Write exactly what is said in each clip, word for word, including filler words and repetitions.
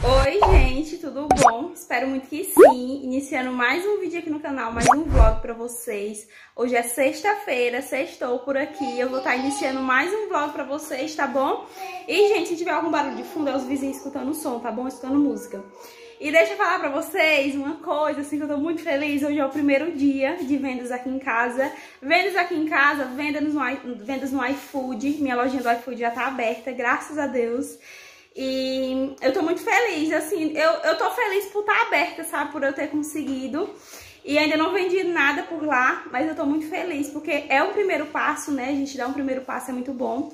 Oi gente, tudo bom? Espero muito que sim. Iniciando mais um vídeo aqui no canal, mais um vlog pra vocês. Hoje é sexta-feira, sextou por aqui. Eu vou estar iniciando mais um vlog pra vocês, tá bom? E gente, se tiver algum barulho de fundo, é os vizinhos escutando som, tá bom? Escutando música. E deixa eu falar pra vocês uma coisa, assim, que eu tô muito feliz. Hoje é o primeiro dia de vendas aqui em casa. Vendas aqui em casa, vendas no, vendas no iFood. Minha lojinha do iFood já tá aberta, graças a Deus. E eu tô muito feliz, assim, eu, eu tô feliz por estar aberta, sabe? Por eu ter conseguido. E ainda não vendi nada por lá, mas eu tô muito feliz, porque é o primeiro passo, né? A gente dá um primeiro passo, é muito bom.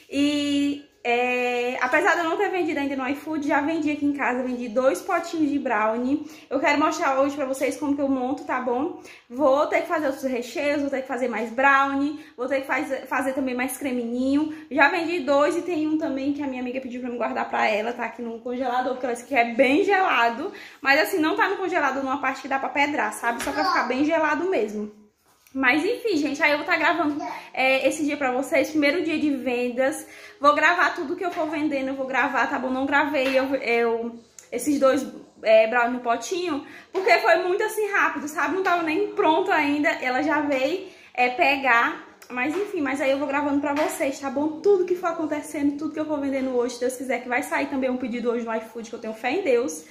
E é, apesar de eu não ter vendido ainda no iFood, já vendi aqui em casa, vendi dois potinhos de brownie. Eu quero mostrar hoje pra vocês como que eu monto, tá bom? Vou ter que fazer outros recheios, vou ter que fazer mais brownie, vou ter que fazer, fazer também mais creminho. Já vendi dois e tem um também que a minha amiga pediu pra me guardar pra ela, tá aqui no congelador, porque ela disse que é bem gelado. Mas assim, não tá no congelador numa parte que dá pra pedrar, sabe? Só pra ficar bem gelado mesmo. Mas enfim, gente, aí eu vou estar gravando é, esse dia pra vocês, primeiro dia de vendas. Vou gravar tudo que eu for vendendo, eu vou gravar, tá bom? Não gravei eu, eu, esses dois é, brownie no potinho, porque foi muito assim rápido, sabe? Não tava nem pronto ainda, ela já veio é, pegar. Mas enfim, mas aí eu vou gravando pra vocês, tá bom? Tudo que for acontecendo, tudo que eu for vendendo hoje, se Deus quiser, que vai sair também um pedido hoje no iFood, que eu tenho fé em Deus.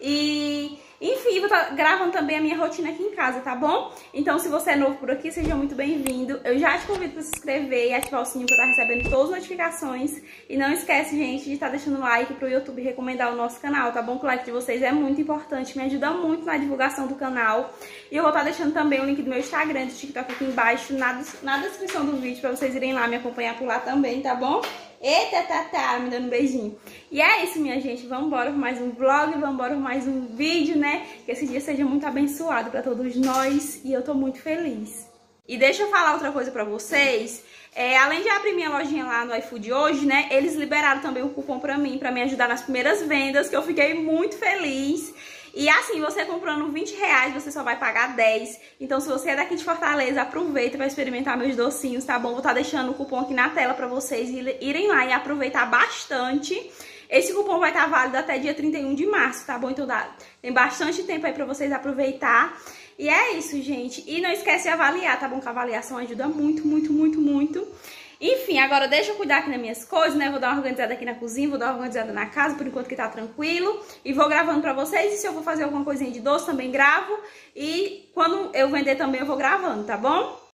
E, enfim, vou estar gravando também a minha rotina aqui em casa, tá bom? Então, se você é novo por aqui, seja muito bem-vindo. Eu já te convido para se inscrever e ativar o sininho para estar recebendo todas as notificações. E não esquece, gente, de estar deixando like pro YouTube recomendar o nosso canal, tá bom? Que o like de vocês é muito importante, me ajuda muito na divulgação do canal. E eu vou estar deixando também o link do meu Instagram e do TikTok aqui embaixo, na, na descrição do vídeo, para vocês irem lá me acompanhar por lá também, tá bom? Eita, tá, tá, me dando um beijinho. E é isso, minha gente, vamos embora por mais um vlog, vamos embora por mais um vídeo, né? Que esse dia seja muito abençoado pra todos nós e eu tô muito feliz. E deixa eu falar outra coisa pra vocês, é, além de abrir minha lojinha lá no iFood hoje, né? Eles liberaram também um cupom pra mim, pra me ajudar nas primeiras vendas, que eu fiquei muito feliz. E assim, você comprando vinte reais, você só vai pagar dez. Então, se você é daqui de Fortaleza, aproveita para experimentar meus docinhos, tá bom? Vou estar deixando o cupom aqui na tela para vocês irem lá e aproveitar bastante. Esse cupom vai estar válido até dia trinta e um de março, tá bom? Então, dá, tem bastante tempo aí para vocês aproveitar. E é isso, gente. E não esquece de avaliar, tá bom? Que a avaliação ajuda muito, muito, muito, muito. Enfim, agora deixa eu cuidar aqui nas minhas coisas, né? Vou dar uma organizada aqui na cozinha, vou dar uma organizada na casa, por enquanto que tá tranquilo. E vou gravando pra vocês. E se eu for fazer alguma coisinha de doce, também gravo. E quando eu vender também, eu vou gravando, tá bom?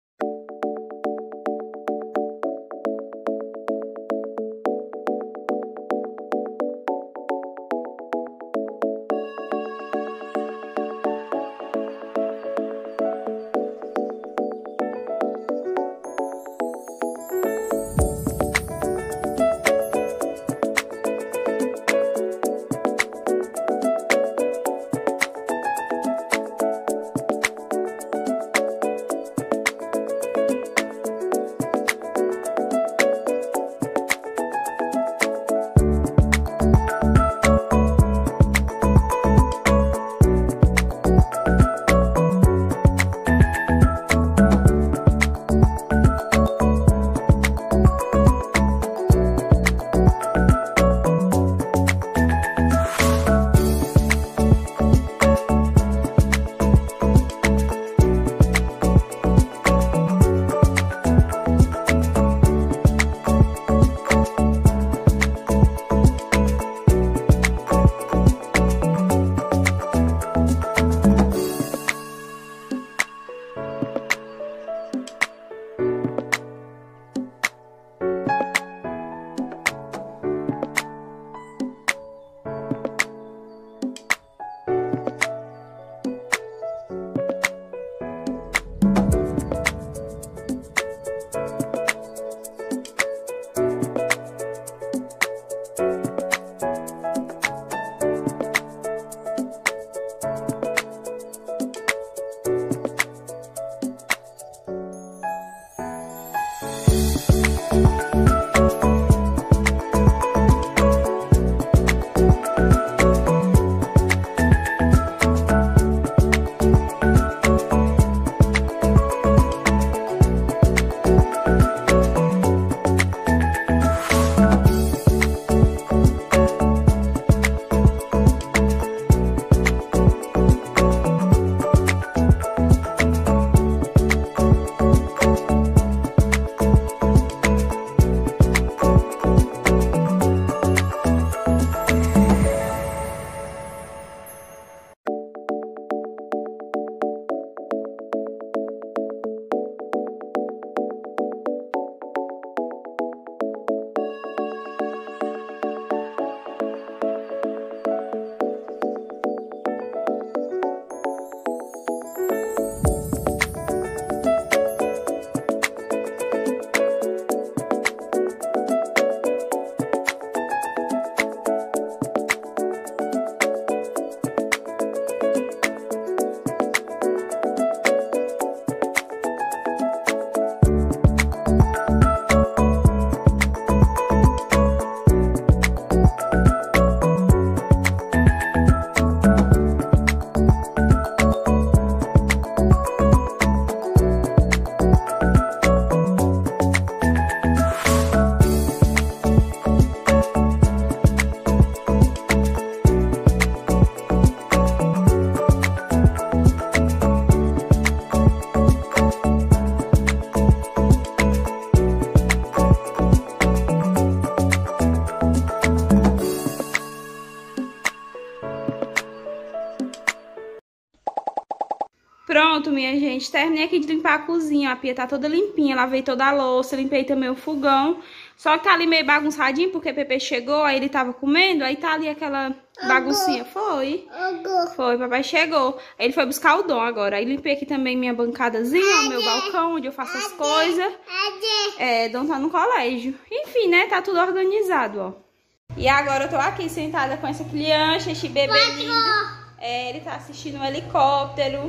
Pronto, minha gente, terminei aqui de limpar a cozinha, a pia tá toda limpinha, lavei toda a louça, limpei também o fogão. Só que tá ali meio bagunçadinho, porque o Pepe chegou, aí ele tava comendo, aí tá ali aquela baguncinha. Foi, foi, papai chegou. Aí ele foi buscar o Dom agora. Aí limpei aqui também minha bancadazinha, o meu balcão, onde eu faço as coisas. É, Dom tá no colégio. Enfim, né, tá tudo organizado, ó. E agora eu tô aqui sentada com essa criança, esse bebê lindo. É, ele tá assistindo um helicóptero.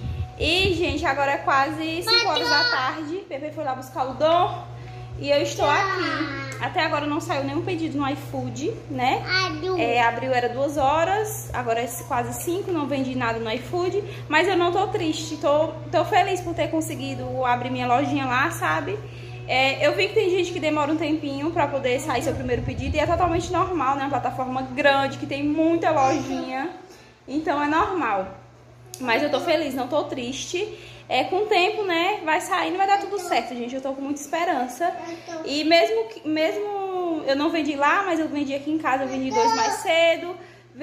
E, gente, agora é quase cinco horas da tarde. Pepe foi lá buscar o Dom. E eu estou aqui. Até agora não saiu nenhum pedido no iFood, né? É, abriu era duas horas, agora é quase cinco, não vendi nada no iFood. Mas eu não tô triste, tô, tô feliz por ter conseguido abrir minha lojinha lá, sabe? É, eu vi que tem gente que demora um tempinho pra poder sair seu primeiro pedido. E é totalmente normal, né? Uma plataforma grande, que tem muita lojinha. Então é normal. Mas eu tô feliz, não tô triste. É, com o tempo, né, vai saindo, vai dar tudo certo, gente. Eu tô com muita esperança. E mesmo, que, mesmo eu não vendi lá, mas eu vendi aqui em casa, eu vendi dois mais cedo.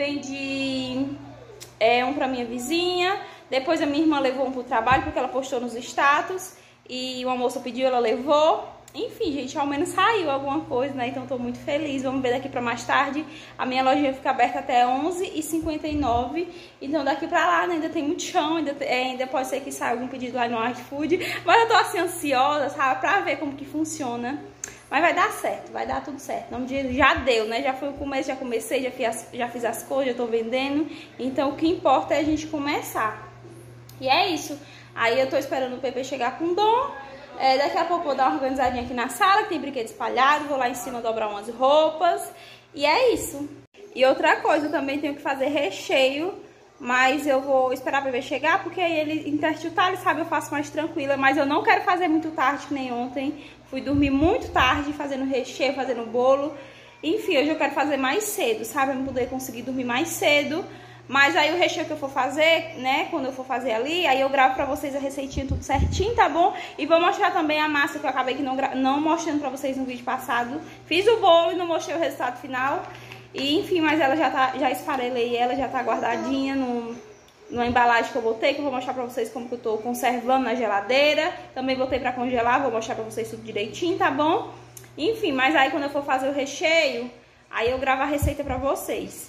Vendi é, um pra minha vizinha. Depois a minha irmã levou um pro trabalho, porque ela postou nos status. E uma moça pediu, ela levou. Enfim, gente, ao menos saiu alguma coisa, né? Então tô muito feliz. Vamos ver daqui pra mais tarde. A minha lojinha fica aberta até onze e cinquenta e nove. Então daqui pra lá, né, ainda tem muito chão. Ainda, é, ainda pode ser que saia algum pedido lá no iFood. Mas eu tô assim ansiosa, sabe? Pra ver como que funciona. Mas vai dar certo, vai dar tudo certo. Em nome de Jesus, já deu, né? Já foi o começo, já comecei, já fiz, já fiz as coisas, já tô vendendo. Então o que importa é a gente começar. E é isso. Aí eu tô esperando o Pepe chegar com o Dom. É, daqui a pouco eu vou dar uma organizadinha aqui na sala, que tem brinquedos espalhados. Vou lá em cima dobrar umas roupas. E é isso. E outra coisa, eu também tenho que fazer recheio. Mas eu vou esperar o bebê chegar, porque aí ele intertiltar, ele sabe, eu faço mais tranquila. Mas eu não quero fazer muito tarde, que nem ontem. Fui dormir muito tarde, fazendo recheio, fazendo bolo. Enfim, hoje eu quero fazer mais cedo, sabe? Pra eu poder conseguir dormir mais cedo. Mas aí o recheio que eu for fazer, né, quando eu for fazer ali, aí eu gravo pra vocês a receitinha tudo certinho, tá bom? E vou mostrar também a massa que eu acabei que não, não mostrando pra vocês no vídeo passado. Fiz o bolo e não mostrei o resultado final. E enfim, mas ela já tá, já esfarelei ela, já tá guardadinha no, numa embalagem que eu botei, que eu vou mostrar pra vocês como que eu tô conservando na geladeira. Também botei pra congelar, vou mostrar pra vocês tudo direitinho, tá bom? Enfim, mas aí quando eu for fazer o recheio, aí eu gravo a receita pra vocês.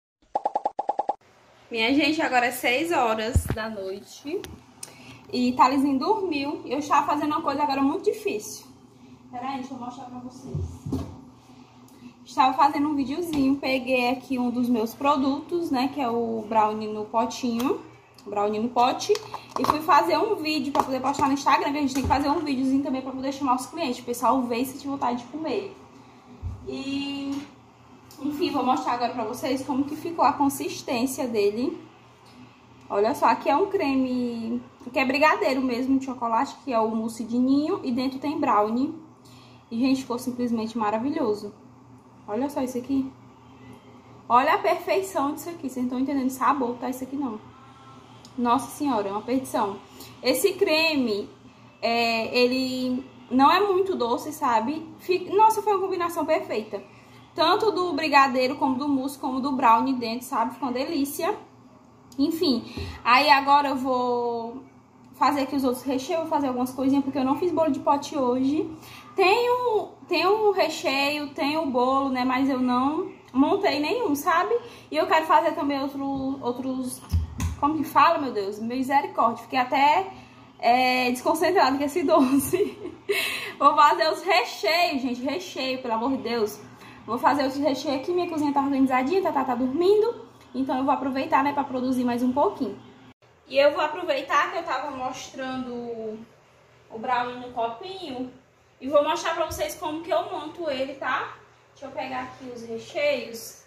Minha gente, agora é seis horas da noite e Thalesinho dormiu. Eu estava fazendo uma coisa agora muito difícil. Pera aí, deixa eu mostrar pra vocês. Estava fazendo um videozinho, peguei aqui um dos meus produtos, né, que é o brownie no potinho, brownie no pote, e fui fazer um vídeo pra poder postar no Instagram, que a gente tem que fazer um videozinho também pra poder chamar os clientes, o pessoal ver se tiver vontade de comer. E... enfim, vou mostrar agora pra vocês como que ficou a consistência dele. Olha só, aqui é um creme, que é brigadeiro mesmo, de chocolate, que é o mousse de ninho, e dentro tem brownie. E, gente, ficou simplesmente maravilhoso. Olha só isso aqui. Olha a perfeição disso aqui, vocês não estão entendendo o sabor, tá? Isso aqui não. Nossa senhora, é uma perdição. Esse creme, é, ele não é muito doce, sabe? Fica... Nossa, foi uma combinação perfeita. Tanto do brigadeiro, como do mousse, como do brownie dentro, sabe? Ficou uma delícia. Enfim, aí agora eu vou fazer aqui os outros recheios, vou fazer algumas coisinhas, porque eu não fiz bolo de pote hoje. Tenho, tenho o recheio, tenho o bolo, né? Mas eu não montei nenhum, sabe? E eu quero fazer também outro, outros... Como que fala, meu Deus? Misericórdia. Fiquei até é, desconcentrada com esse doce. Vou fazer os recheios, gente. Recheio, pelo amor de Deus. Vou fazer os recheios aqui. Minha cozinha tá organizadinha, tá, tá, tá dormindo. Então eu vou aproveitar, né, pra produzir mais um pouquinho. E eu vou aproveitar que eu tava mostrando o brownie no copinho. E vou mostrar pra vocês como que eu monto ele, tá? Deixa eu pegar aqui os recheios.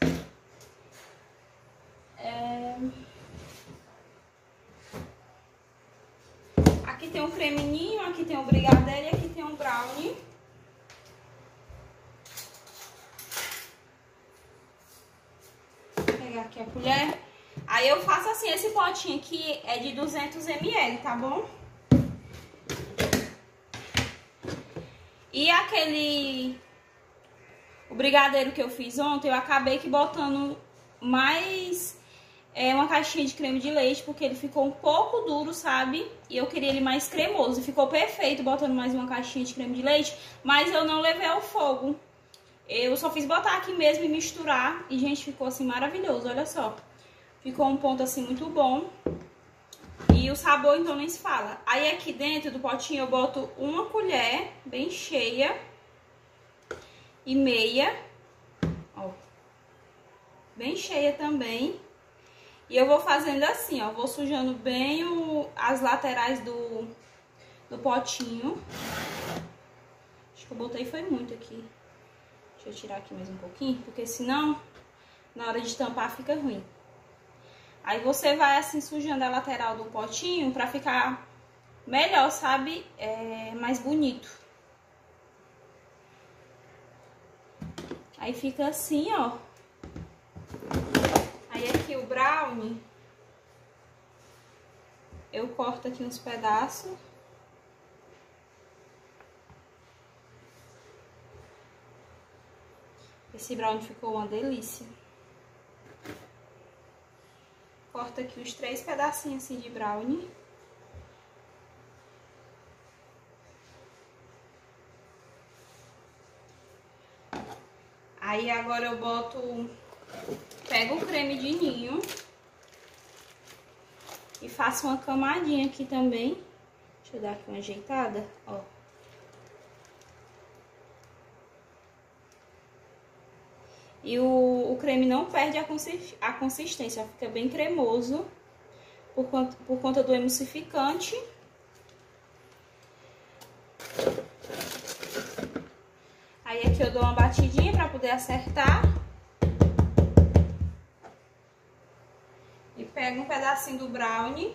É... Aqui tem um creminho, aqui tem o brigadeiro e aqui tem um brownie. Vou pegar aqui a colher. Aí eu faço assim, esse potinho aqui é de duzentos mililitros, tá bom? E aquele... o brigadeiro que eu fiz ontem, eu acabei que botando mais é uma caixinha de creme de leite, porque ele ficou um pouco duro, sabe? E eu queria ele mais cremoso. Ficou perfeito botando mais uma caixinha de creme de leite, mas eu não levei ao fogo. Eu só fiz botar aqui mesmo e misturar. E, gente, ficou assim maravilhoso, olha só. Ficou um ponto assim muito bom. E o sabor, então, nem se fala. Aí aqui dentro do potinho eu boto uma colher bem cheia e meia. Ó. Bem cheia também. E eu vou fazendo assim, ó. Vou sujando bem o, as laterais do, do potinho. Acho que eu botei foi muito aqui. Deixa eu tirar aqui mais um pouquinho, porque senão, na hora de tampar, fica ruim. Aí você vai assim sujando a lateral do potinho pra ficar melhor, sabe? É, mais bonito. Aí fica assim, ó. Aí aqui o brownie, eu corto aqui uns pedaços. Esse brownie ficou uma delícia. Corto aqui os três pedacinhos assim de brownie. Aí agora eu boto, pego o creme de ninho e faço uma camadinha aqui também. Deixa eu dar aqui uma ajeitada, ó. E o, o creme não perde a, consi a consistência, fica bem cremoso por conta, por conta do emulsificante. Aí aqui eu dou uma batidinha pra poder acertar. E pego um pedacinho do brownie.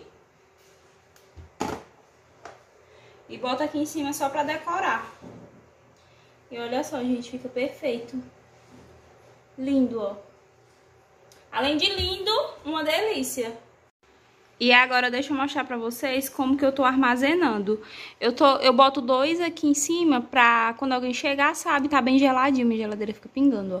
E boto aqui em cima só pra decorar. E olha só, gente, fica perfeito. Lindo, ó. Além de lindo, uma delícia. E agora deixa eu mostrar pra vocês como que eu tô armazenando. Eu, tô, eu boto dois aqui em cima pra quando alguém chegar, sabe, tá bem geladinho. Minha geladeira fica pingando, ó.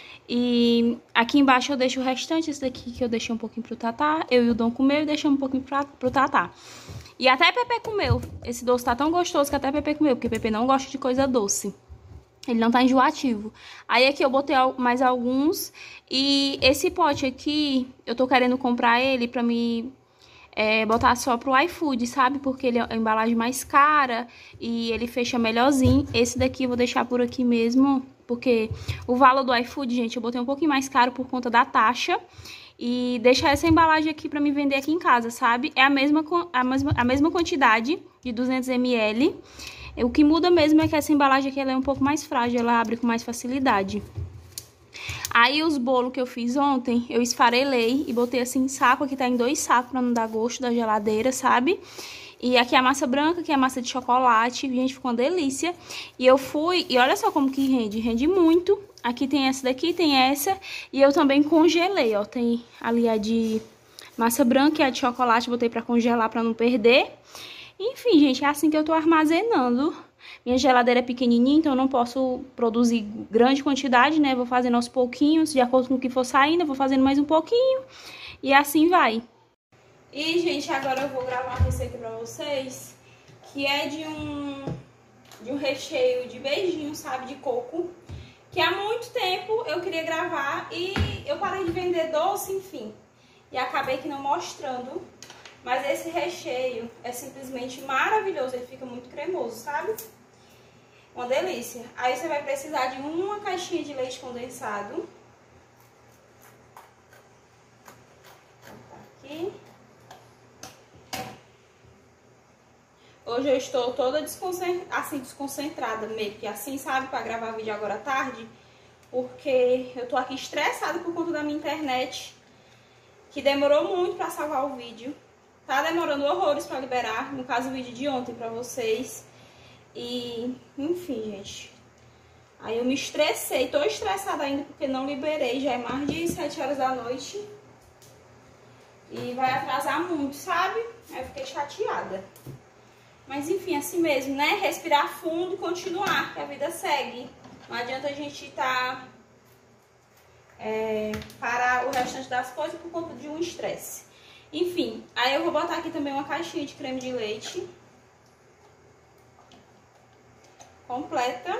E aqui embaixo eu deixo o restante, esse daqui que eu deixei um pouquinho pro Tatá. Eu e o Dom comeu e deixamos um pouquinho pra, pro Tatá. E até Pepe comeu. Esse doce tá tão gostoso que até Pepe comeu, porque Pepe não gosta de coisa doce. Ele não tá enjoativo. Aí aqui eu botei mais alguns. E esse pote aqui, eu tô querendo comprar ele pra me é, botar só pro iFood, sabe? Porque ele é a embalagem mais cara e ele fecha melhorzinho. Esse daqui eu vou deixar por aqui mesmo, porque o valor do iFood, gente, eu botei um pouquinho mais caro por conta da taxa. E deixar essa embalagem aqui pra me vender aqui em casa, sabe? É a mesma, a mesma, a mesma quantidade de duzentos mililitros. O que muda mesmo é que essa embalagem aqui ela é um pouco mais frágil, ela abre com mais facilidade. Aí os bolos que eu fiz ontem, eu esfarelei e botei assim em saco, aqui tá em dois sacos pra não dar gosto da geladeira, sabe? E aqui é a massa branca, aqui é a massa de chocolate, gente, ficou uma delícia. E eu fui, e olha só como que rende, rende muito. Aqui tem essa daqui, tem essa, e eu também congelei, ó, tem ali a de massa branca e a de chocolate, botei pra congelar pra não perder. Enfim, gente, é assim que eu tô armazenando. Minha geladeira é pequenininha, então eu não posso produzir grande quantidade, né? Vou fazendo aos pouquinhos, de acordo com o que for saindo, eu vou fazendo mais um pouquinho. E assim vai. E, gente, agora eu vou gravar uma receita pra vocês, que é de um, de um recheio de beijinho, sabe? De coco. Que há muito tempo eu queria gravar e eu parei de vender doce, enfim. E acabei que não mostrando. Mas esse recheio é simplesmente maravilhoso, ele fica muito cremoso, sabe? Uma delícia. Aí você vai precisar de uma caixinha de leite condensado. Aqui. Hoje eu estou toda desconcentrada, assim, desconcentrada meio que assim, sabe? Pra gravar vídeo agora à tarde. Porque eu tô aqui estressada por conta da minha internet, que demorou muito pra salvar o vídeo. Tá demorando horrores pra liberar, no caso o vídeo de ontem pra vocês. E, enfim, gente. Aí eu me estressei, tô estressada ainda porque não liberei, já é mais de sete horas da noite. E vai atrasar muito, sabe? Aí eu fiquei chateada. Mas enfim, assim mesmo, né? Respirar fundo e continuar, que a vida segue. Não adianta a gente tá é, parar o restante das coisas por conta de um estresse. Enfim, aí eu vou botar aqui também uma caixinha de creme de leite completa.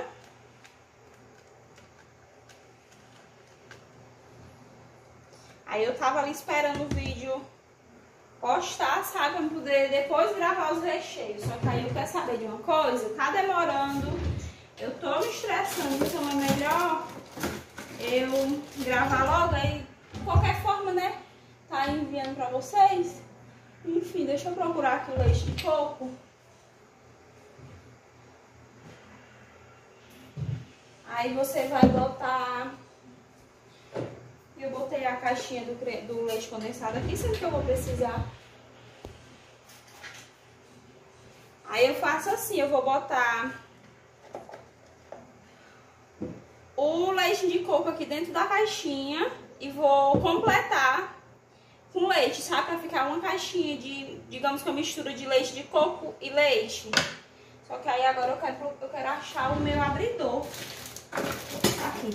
Aí eu tava ali esperando o vídeo postar, sabe, pra poder depois gravar os recheios. Só que aí eu quero saber de uma coisa, tá demorando, eu tô me estressando, então é melhor eu gravar logo, aí de qualquer forma, né, tá enviando pra vocês. Enfim, deixa eu procurar aqui o leite de coco. Aí você vai botar... Eu botei a caixinha do, cre... do leite condensado aqui, sempre que eu vou precisar. Aí eu faço assim, eu vou botar o leite de coco aqui dentro da caixinha e vou completar com leite, sabe? Pra ficar uma caixinha de, digamos que uma mistura de leite de coco e leite. Só que aí agora eu quero, eu quero achar o meu abridor. Aqui.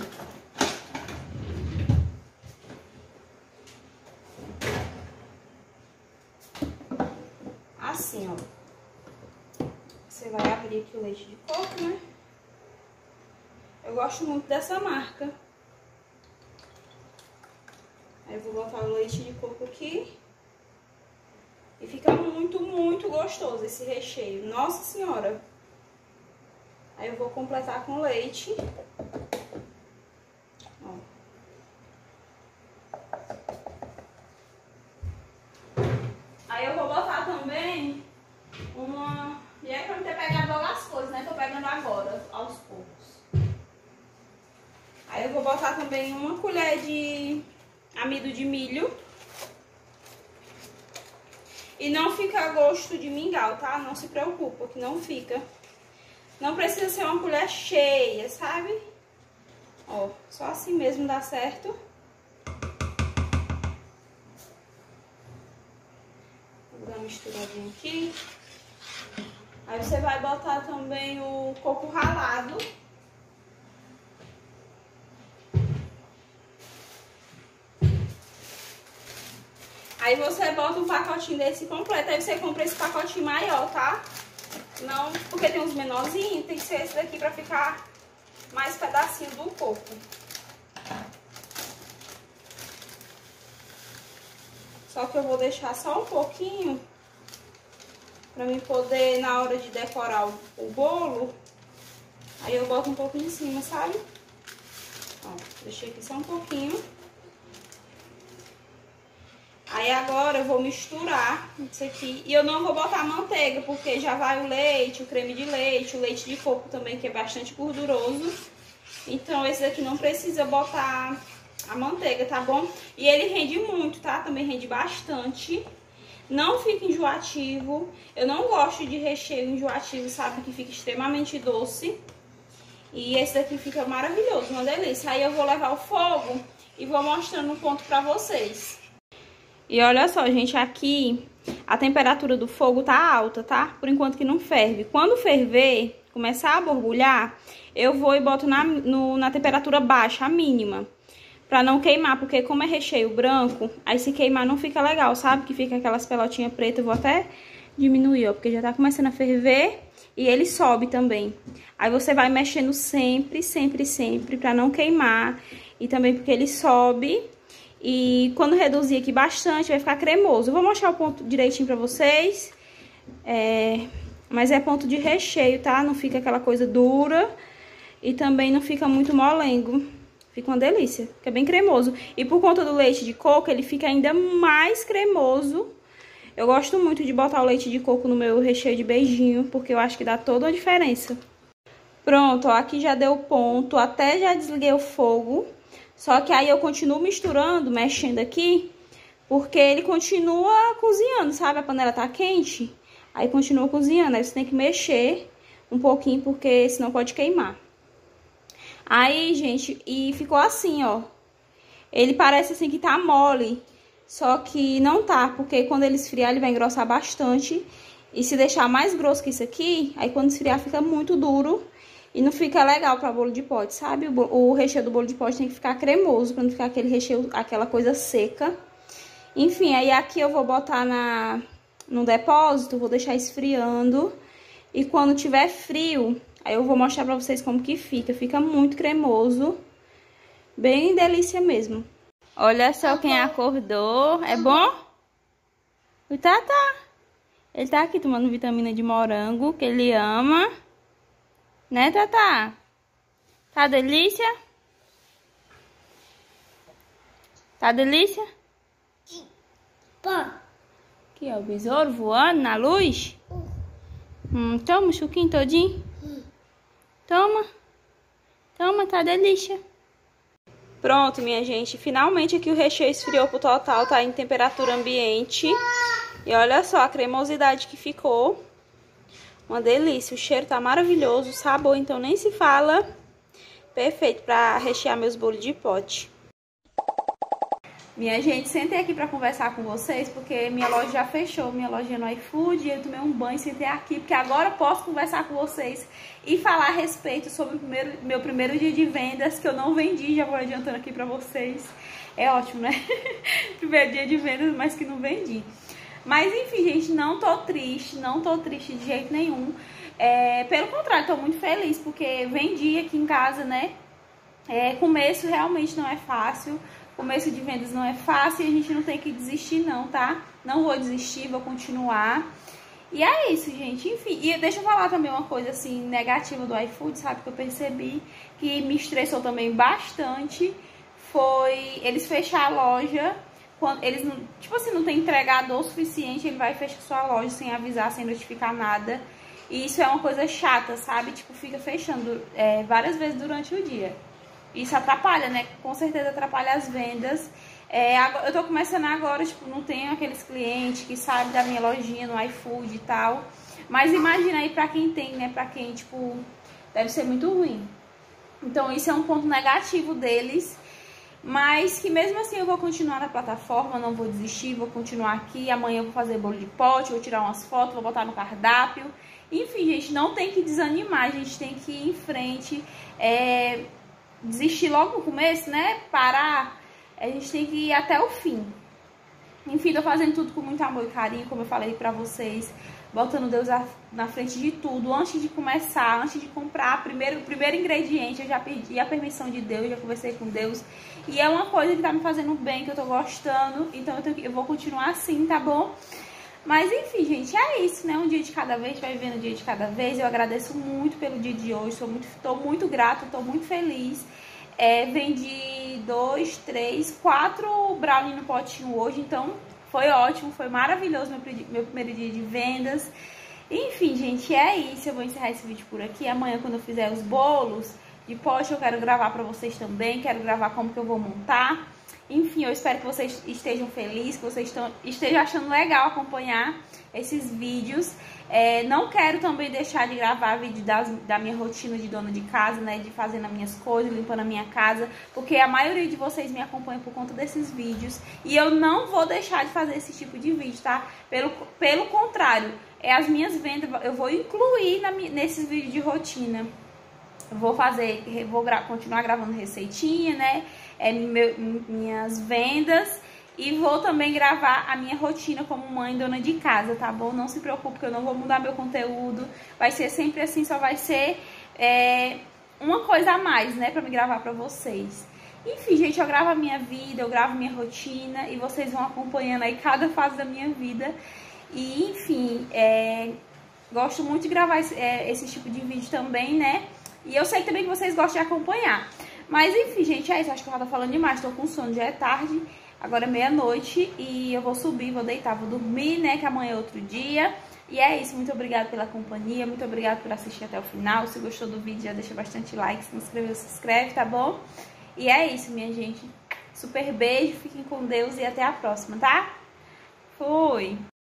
Assim, ó. Você vai abrir aqui o leite de coco, né? Eu gosto muito dessa marca. Aí eu vou botar o leite de coco aqui. E fica muito, muito gostoso esse recheio. Nossa Senhora! Aí eu vou completar com leite. Ó. Aí eu vou botar também uma... E é pra não ter pegado logo as coisas, né? Tô pegando agora, aos poucos. Aí eu vou botar também uma colher de amido de milho. E não fica gosto de mingau, tá? Não se preocupa, que não fica. Não precisa ser uma colher cheia, sabe? Ó, só assim mesmo dá certo. Vou dar uma misturadinha aqui. Aí você vai botar também o coco ralado. Aí você bota um pacotinho desse completo. Aí você compra esse pacotinho maior, tá? Não, porque tem uns menorzinhos, tem que ser esse daqui pra ficar mais pedacinho do coco. Só que eu vou deixar só um pouquinho pra mim poder, na hora de decorar o, o bolo, aí eu boto um pouquinho em cima, sabe? Ó, deixei aqui só um pouquinho. Aí agora eu vou misturar isso aqui. E eu não vou botar manteiga, porque já vai o leite, o creme de leite, o leite de coco também, que é bastante gorduroso. Então esse daqui não precisa botar a manteiga, tá bom? E ele rende muito, tá? Também rende bastante. Não fica enjoativo. Eu não gosto de recheio enjoativo, sabe? Que fica extremamente doce. E esse daqui fica maravilhoso, uma delícia. Aí eu vou levar ao fogo e vou mostrando o ponto pra vocês. E olha só, gente, aqui a temperatura do fogo tá alta, tá? Por enquanto que não ferve. Quando ferver, começar a borbulhar, eu vou e boto na, no, na temperatura baixa, a mínima. Pra não queimar, porque como é recheio branco, aí se queimar não fica legal, sabe? Que fica aquelas pelotinhas pretas. Eu vou até diminuir, ó, porque já tá começando a ferver e ele sobe também. Aí você vai mexendo sempre, sempre, sempre, pra não queimar. E também porque ele sobe. E quando reduzir aqui bastante, vai ficar cremoso. Eu vou mostrar o ponto direitinho pra vocês. É... Mas é ponto de recheio, tá? Não fica aquela coisa dura. E também não fica muito molengo. Fica uma delícia. Fica bem cremoso. E por conta do leite de coco, ele fica ainda mais cremoso. Eu gosto muito de botar o leite de coco no meu recheio de beijinho, porque eu acho que dá toda a diferença. Pronto, ó, aqui já deu ponto. Até já desliguei o fogo. Só que aí eu continuo misturando, mexendo aqui, porque ele continua cozinhando, sabe? A panela tá quente, aí continua cozinhando. Aí você tem que mexer um pouquinho, porque senão pode queimar. Aí, gente, e ficou assim, ó. Ele parece assim que tá mole, só que não tá, porque quando ele esfriar, ele vai engrossar bastante. E se deixar mais grosso que isso aqui, aí quando esfriar fica muito duro. E não fica legal pra bolo de pote, sabe? O, o recheio do bolo de pote tem que ficar cremoso, pra não ficar aquele recheio, aquela coisa seca. Enfim, aí aqui eu vou botar na, no depósito, vou deixar esfriando. E quando tiver frio, aí eu vou mostrar pra vocês como que fica. Fica muito cremoso, bem delícia mesmo. Olha só quem acordou. É bom? O Tata. Ele tá aqui tomando vitamina de morango, que ele ama. Né, Tata? Tá delícia? Tá delícia? Pá. Aqui, ó, o besouro voando na luz. Hum, toma o suquinho todinho. Toma. Toma, tá delícia. Pronto, minha gente. Finalmente aqui o recheio esfriou pro total, tá em temperatura ambiente. E olha só a cremosidade que ficou. Uma delícia. O cheiro tá maravilhoso. O sabor, então, nem se fala. Perfeito pra rechear meus bolos de pote. Minha gente, sentei aqui pra conversar com vocês, porque minha loja já fechou, minha loja no iFood, eu tomei um banho, sentei aqui, porque agora eu posso conversar com vocês e falar a respeito sobre o primeiro, meu primeiro dia de vendas, que eu não vendi, já vou adiantando aqui pra vocês. É ótimo, né? Primeiro dia de vendas, mas que não vendi. Mas enfim, gente, não tô triste, não tô triste de jeito nenhum. É, pelo contrário, tô muito feliz, porque vendi aqui em casa, né? É, começo realmente não é fácil. Começo de vendas não é fácil e a gente não tem que desistir não, tá? Não vou desistir, vou continuar. E é isso, gente. Enfim, e deixa eu falar também uma coisa assim negativa do iFood, sabe? Que eu percebi que me estressou também bastante. Foi eles fechar a loja, quando eles não, tipo assim, não tem entregador o suficiente, ele vai fechar sua loja sem avisar, sem notificar nada. E isso é uma coisa chata, sabe? Tipo, fica fechando é, várias vezes durante o dia. Isso atrapalha, né? Com certeza atrapalha as vendas. É, eu tô começando agora, tipo, não tenho aqueles clientes que sabem da minha lojinha no iFood e tal. Mas imagina aí pra quem tem, né? Pra quem, tipo, deve ser muito ruim. Então isso é um ponto negativo deles. Mas que mesmo assim eu vou continuar na plataforma, não vou desistir, vou continuar aqui. Amanhã eu vou fazer bolo de pote, vou tirar umas fotos, vou botar no cardápio. Enfim, gente, não tem que desanimar, a gente tem que ir em frente. É... desistir logo no começo, né? Parar, a gente tem que ir até o fim. Enfim, tô fazendo tudo com muito amor e carinho, como eu falei pra vocês, botando Deus na frente de tudo. Antes de começar, antes de comprar, primeiro, o primeiro ingrediente, eu já pedi a permissão de Deus, já conversei com Deus. E é uma coisa que tá me fazendo bem, que eu tô gostando, então eu, tenho, eu vou continuar assim, tá bom? Mas enfim, gente, é isso, né? Um dia de cada vez, vai vivendo um dia de cada vez. Eu agradeço muito pelo dia de hoje, tô muito, tô muito grata, tô muito feliz. É, vendi dois, três, quatro brownie no potinho hoje, então foi ótimo, foi maravilhoso meu, meu primeiro dia de vendas. Enfim, gente, é isso, eu vou encerrar esse vídeo por aqui. Amanhã, quando eu fizer os bolos de pote, eu quero gravar pra vocês também, quero gravar como que eu vou montar. Enfim, eu espero que vocês estejam felizes, que vocês estão, estejam achando legal acompanhar esses vídeos. É, não quero também deixar de gravar vídeo das, da minha rotina de dona de casa, né? De fazendo as minhas coisas, limpando a minha casa. Porque a maioria de vocês me acompanha por conta desses vídeos. E eu não vou deixar de fazer esse tipo de vídeo, tá? Pelo, pelo contrário, é as minhas vendas, eu vou incluir na, nesses vídeos de rotina. Eu vou fazer, vou gra continuar gravando receitinha, né? É, meu, minhas vendas. E vou também gravar a minha rotina como mãe dona de casa, tá bom? Não se preocupe que eu não vou mudar meu conteúdo. Vai ser sempre assim, só vai ser é, uma coisa a mais, né? Pra me gravar pra vocês. Enfim, gente, eu gravo a minha vida, eu gravo minha rotina. E vocês vão acompanhando aí cada fase da minha vida. E, enfim, é, gosto muito de gravar esse, é, esse tipo de vídeo também, né? E eu sei também que vocês gostam de acompanhar. Mas, enfim, gente, é isso. Acho que eu já tô falando demais. Tô com sono, já é tarde. Agora é meia-noite e eu vou subir, vou deitar, vou dormir, né? Que amanhã é outro dia. E é isso. Muito obrigada pela companhia. Muito obrigada por assistir até o final. Se gostou do vídeo, já deixa bastante like. Se não inscreveu, se inscreve, tá bom? E é isso, minha gente. Super beijo, fiquem com Deus e até a próxima, tá? Fui!